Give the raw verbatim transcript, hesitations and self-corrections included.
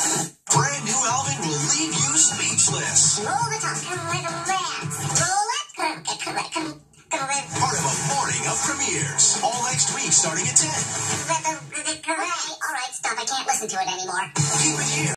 Brand new Alvinnn will leave you speechless. Roll the tongue. Come with a rat. Roll it. Come, come, come, come with. Part of a morning of premieres. All next week starting at ten. With the, with the, all right, stop. I can't listen to it anymore. Keep it here.